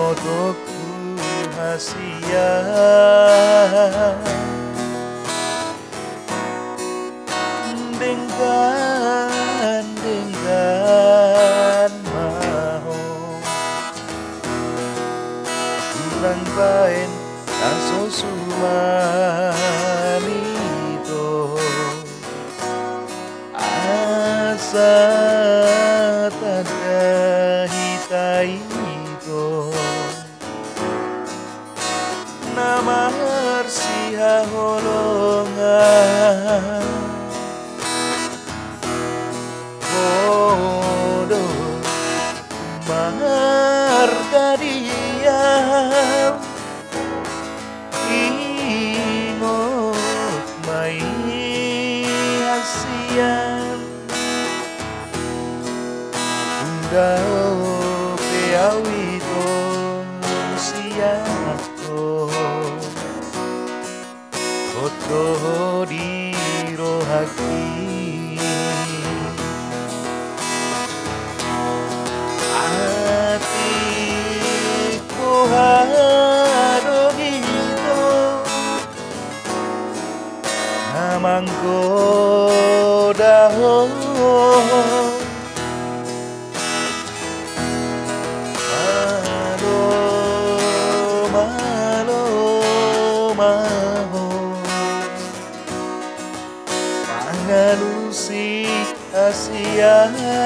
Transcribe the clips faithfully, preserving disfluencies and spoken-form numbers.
motoku hasia dengan dengan mau kurang bain aso sumanito asa tanda hitaito nama harsia holongan bodoh marga diam ingot mai hasian undao peawito siako koto di rohaki hatiku hado gitu namangko daho ngalusi Asia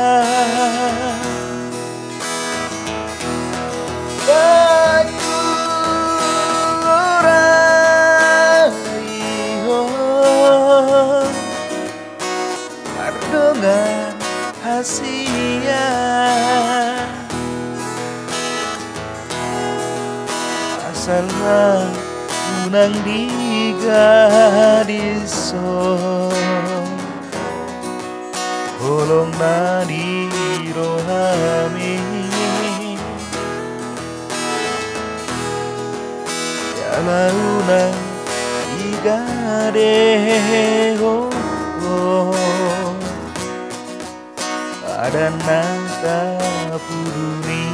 bayu raiho dengan Asia asal unang di gadiso holong na di rohami yalauna igadeho ada nata puduri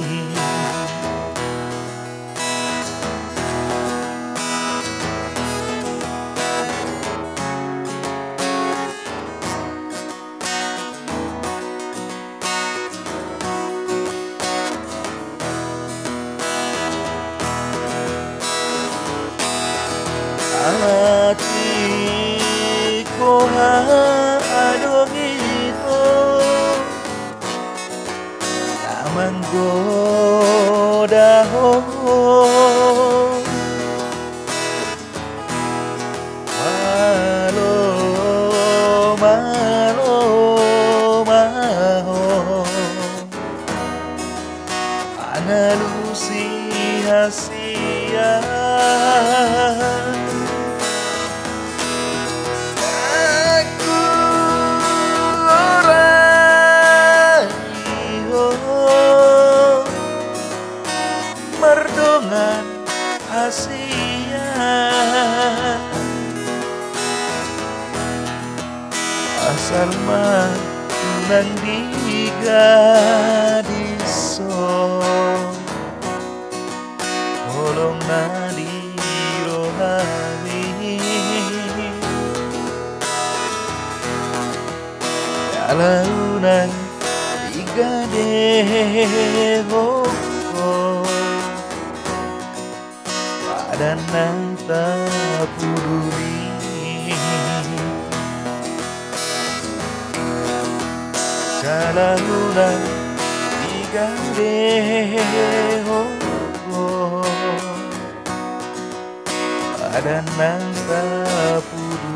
hatiku ado gitu taman godaho malo malo maho analusi hasia merdongan Asia asal manang di gadiso holong na di rohani yalauna igadeho dan nanta puduri kalahuna igadeho dan nanta puduri